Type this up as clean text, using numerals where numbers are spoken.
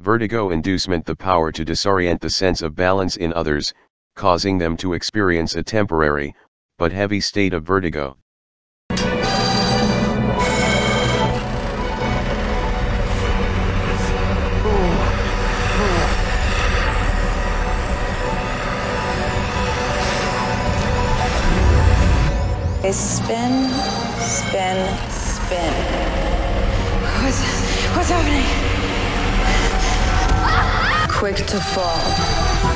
Vertigo inducement, the power to disorient the sense of balance in others, causing them to experience a temporary, but heavy state of vertigo. Spin, spin, spin. What's happening? Quick to fall.